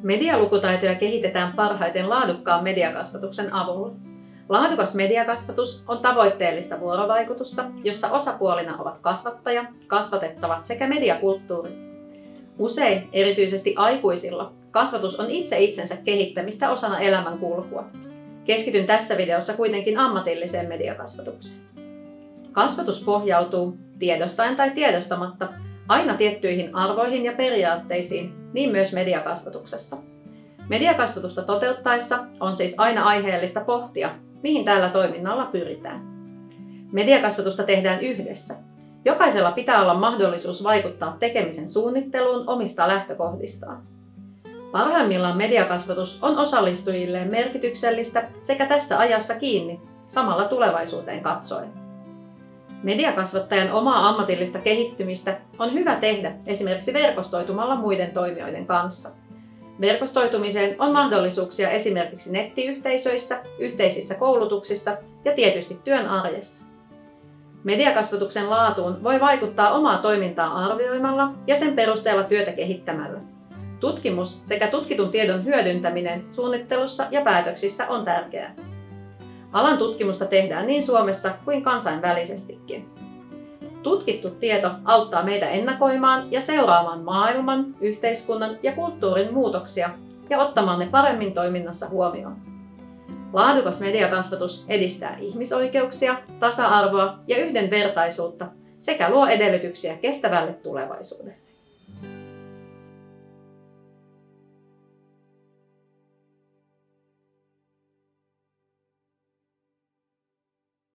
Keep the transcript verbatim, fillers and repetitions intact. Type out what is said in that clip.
Medialukutaitoja kehitetään parhaiten laadukkaan mediakasvatuksen avulla. Laadukas mediakasvatus on tavoitteellista vuorovaikutusta, jossa osapuolina ovat kasvattaja, kasvatettavat sekä mediakulttuuri. Usein, erityisesti aikuisilla, kasvatus on itse itsensä kehittämistä osana elämänkulkua. Keskityn tässä videossa kuitenkin ammatilliseen mediakasvatukseen. Kasvatus pohjautuu, tiedostaen tai tiedostamatta, aina tiettyihin arvoihin ja periaatteisiin, niin myös mediakasvatuksessa. Mediakasvatusta toteuttaessa on siis aina aiheellista pohtia, mihin tällä toiminnalla pyritään. Mediakasvatusta tehdään yhdessä. Jokaisella pitää olla mahdollisuus vaikuttaa tekemisen suunnitteluun omista lähtökohdistaan. Parhaimmillaan mediakasvatus on osallistujilleen merkityksellistä sekä tässä ajassa kiinni, samalla tulevaisuuteen katsoen. Mediakasvattajan omaa ammatillista kehittymistä on hyvä tehdä esimerkiksi verkostoitumalla muiden toimijoiden kanssa. Verkostoitumiseen on mahdollisuuksia esimerkiksi nettiyhteisöissä, yhteisissä koulutuksissa ja tietysti työn arjessa. Mediakasvatuksen laatuun voi vaikuttaa omaa toimintaa arvioimalla ja sen perusteella työtä kehittämällä. Tutkimus sekä tutkitun tiedon hyödyntäminen suunnittelussa ja päätöksissä on tärkeää. Alan tutkimusta tehdään niin Suomessa kuin kansainvälisestikin. Tutkittu tieto auttaa meitä ennakoimaan ja seuraamaan maailman, yhteiskunnan ja kulttuurin muutoksia ja ottamaan ne paremmin toiminnassa huomioon. Laadukas mediakasvatus edistää ihmisoikeuksia, tasa-arvoa ja yhdenvertaisuutta sekä luo edellytyksiä kestävälle tulevaisuudelle.